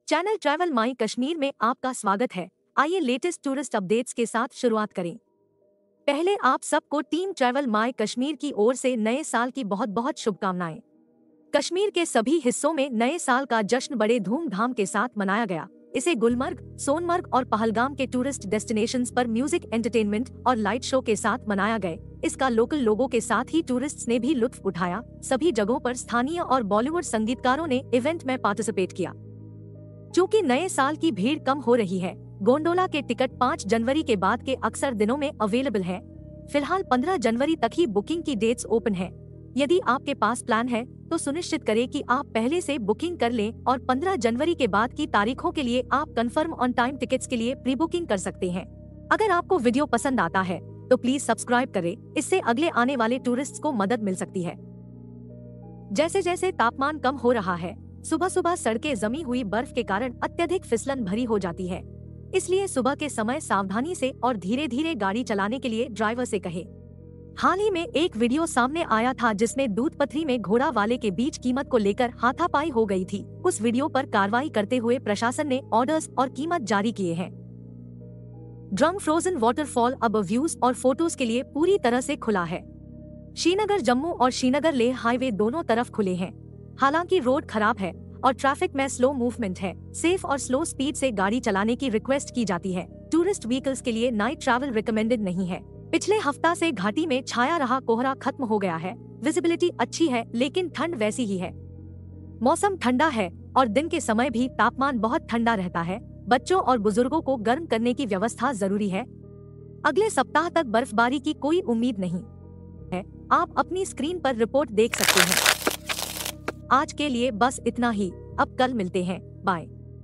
Channel travel माई कश्मीर में आपका स्वागत है। आइए लेटेस्ट टूरिस्ट अपडेट्स के साथ शुरुआत करें। पहले आप सबको टीम ट्रैवल माई कश्मीर की ओर से नए साल की बहुत बहुत शुभकामनाएं। कश्मीर के सभी हिस्सों में नए साल का जश्न बड़े धूमधाम के साथ मनाया गया। इसे गुलमर्ग, सोनमर्ग और पहलगाम के टूरिस्ट डेस्टिनेशंस पर म्यूजिक, एंटरटेनमेंट और लाइट शो के साथ मनाया गया। इसका लोकल लोगों के साथ ही टूरिस्ट्स ने भी लुत्फ उठाया। सभी जगहों पर स्थानीय और बॉलीवुड संगीतकारों ने इवेंट में पार्टिसिपेट किया। चूँकि नए साल की भीड़ कम हो रही है, गोंडोला के टिकट 5 जनवरी के बाद के अक्सर दिनों में अवेलेबल है। फिलहाल 15 जनवरी तक ही बुकिंग की डेट्स ओपन है। यदि आपके पास प्लान है तो सुनिश्चित करें कि आप पहले से बुकिंग कर लें और 15 जनवरी के बाद की तारीखों के लिए आप कंफर्म ऑन टाइम टिकट्स के लिए प्री बुकिंग कर सकते हैं। अगर आपको वीडियो पसंद आता है तो प्लीज सब्सक्राइब करें, इससे अगले आने वाले टूरिस्ट्स को मदद मिल सकती है। जैसे जैसे तापमान कम हो रहा है, सुबह सुबह सड़कें जमी हुई बर्फ के कारण अत्यधिक फिसलन भरी हो जाती है। इसलिए सुबह के समय सावधानी से और धीरे धीरे गाड़ी चलाने के लिए ड्राइवर से कहें। हाल ही में एक वीडियो सामने आया था जिसमें दूध पथरी में घोड़ा वाले के बीच कीमत को लेकर हाथापाई हो गई थी। उस वीडियो पर कार्रवाई करते हुए प्रशासन ने ऑर्डर्स और कीमत जारी किए हैं। ड्रम फ्रोजन वाटरफॉल अब व्यूज और फोटोज के लिए पूरी तरह से खुला है। श्रीनगर जम्मू और श्रीनगर लेह हाईवे दोनों तरफ खुले हैं। हालांकि रोड खराब है और ट्रैफिक में स्लो मूवमेंट है। सेफ और स्लो स्पीड से गाड़ी चलाने की रिक्वेस्ट की जाती है। टूरिस्ट व्हीकल्स के लिए नाइट ट्रैवल रिकमेंडेड नहीं है। पिछले हफ्ता से घाटी में छाया रहा कोहरा खत्म हो गया है। विजिबिलिटी अच्छी है लेकिन ठंड वैसी ही है। मौसम ठंडा है और दिन के समय भी तापमान बहुत ठंडा रहता है। बच्चों और बुजुर्गों को गर्म करने की व्यवस्था जरूरी है। अगले सप्ताह तक बर्फबारी की कोई उम्मीद नहीं है। आप अपनी स्क्रीन पर रिपोर्ट देख सकते हैं। आज के लिए बस इतना ही। अब कल मिलते हैं। बाय।